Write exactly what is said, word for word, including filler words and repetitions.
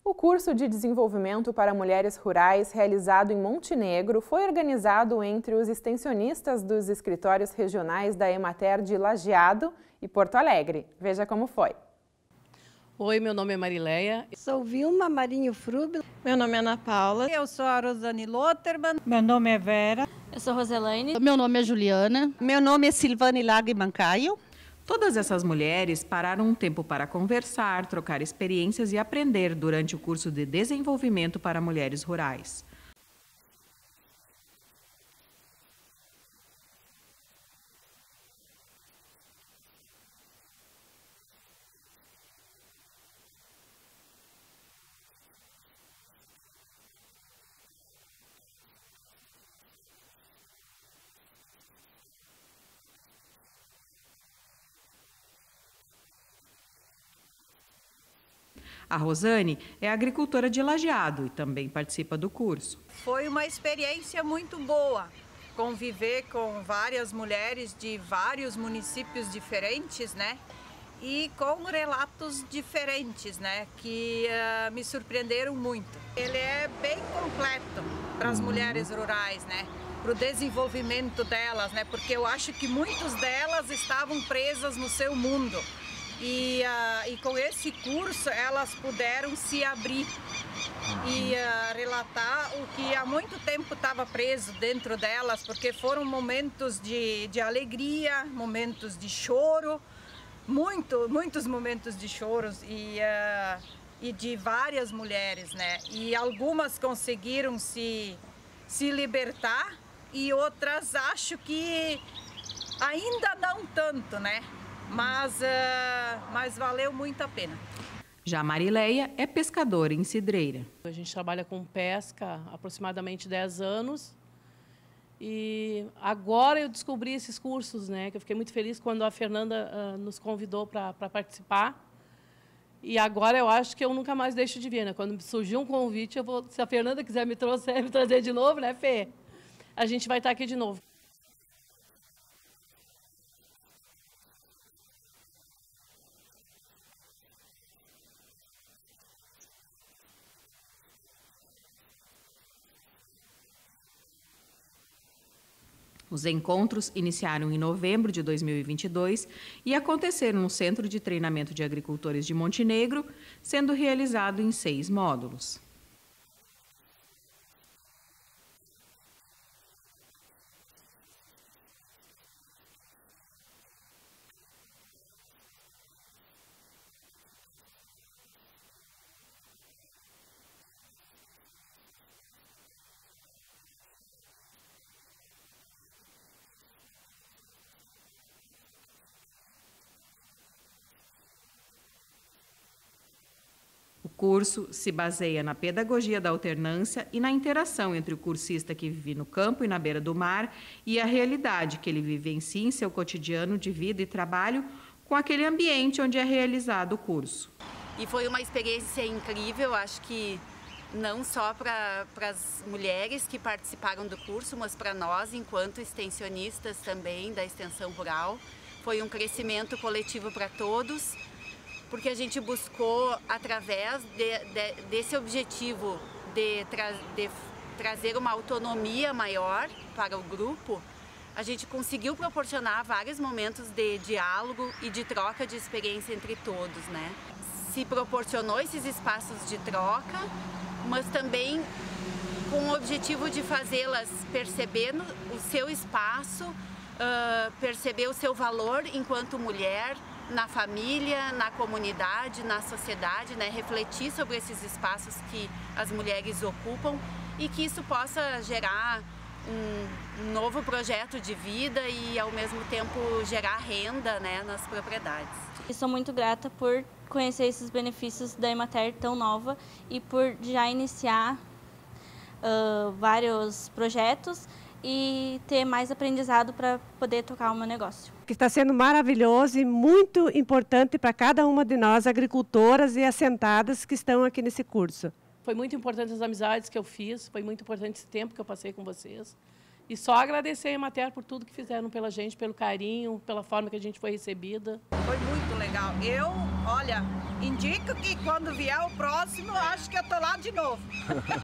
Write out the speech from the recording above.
O curso de desenvolvimento para mulheres rurais, realizado em Montenegro, foi organizado entre os extensionistas dos escritórios regionais da Emater de Lajeado e Porto Alegre. Veja como foi. Oi, meu nome é Marileia. Sou Vilma Marinho Frubel. Meu nome é Ana Paula. Eu sou a Rosane Lotterman. Meu nome é Vera. Eu sou Roselaine. Meu nome é Juliana. Meu nome é Silvane Lago Mancaio. Todas essas mulheres pararam um tempo para conversar, trocar experiências e aprender durante o curso de desenvolvimento para mulheres rurais. A Rosane é agricultora de Lajeado e também participa do curso. Foi uma experiência muito boa, conviver com várias mulheres de vários municípios diferentes, né? E com relatos diferentes, né? Que uh, me surpreenderam muito. Ele é bem completo para as mulheres rurais, né? Para o desenvolvimento delas, né? Porque eu acho que muitas delas estavam presas no seu mundo. E, uh, e com esse curso elas puderam se abrir e uh, relatar o que há muito tempo estava preso dentro delas, porque foram momentos de, de alegria, momentos de choro, muito, muitos momentos de choros e, uh, e de várias mulheres, né? E algumas conseguiram se, se libertar e outras acho que ainda não tanto, né? Mas, uh, mas valeu muito a pena. Já Marileia é pescadora em Cidreira. A gente trabalha com pesca há aproximadamente dez anos. E agora eu descobri esses cursos, né? Que eu fiquei muito feliz quando a Fernanda uh, nos convidou para participar. E agora eu acho que eu nunca mais deixo de vir, né? Quando surgiu um convite, eu vou, se a Fernanda quiser me, trouxer, me trazer de novo, né, Fê? A gente vai estar aqui de novo. Os encontros iniciaram em novembro de dois mil e vinte e dois e aconteceram no Centro de Treinamento de Agricultores de Montenegro, sendo realizado em seis módulos. O curso se baseia na pedagogia da alternância e na interação entre o cursista que vive no campo e na beira do mar e a realidade que ele vivencia em seu cotidiano de vida e trabalho com aquele ambiente onde é realizado o curso. E foi uma experiência incrível, acho que não só para as mulheres que participaram do curso, mas para nós, enquanto extensionistas também da extensão rural. Foi um crescimento coletivo para todos, porque a gente buscou, através de, de, desse objetivo de, tra de trazer uma autonomia maior para o grupo, a gente conseguiu proporcionar vários momentos de diálogo e de troca de experiência entre todos, né? Se proporcionou esses espaços de troca, mas também com o objetivo de fazê-las perceber o seu espaço, uh, perceber o seu valor enquanto mulher, na família, na comunidade, na sociedade, né? Refletir sobre esses espaços que as mulheres ocupam e que isso possa gerar um novo projeto de vida e, ao mesmo tempo, gerar renda, né, nas propriedades. Eu sou muito grata por conhecer esses benefícios da Emater tão nova e por já iniciar uh, vários projetos e ter mais aprendizado para poder tocar o meu negócio. Que está sendo maravilhoso e muito importante para cada uma de nós, agricultoras e assentadas que estão aqui nesse curso. Foi muito importante as amizades que eu fiz, foi muito importante esse tempo que eu passei com vocês. E só agradecer a Emater por tudo que fizeram pela gente, pelo carinho, pela forma que a gente foi recebida. Foi muito legal. Eu, olha, indico que quando vier o próximo, acho que eu de novo.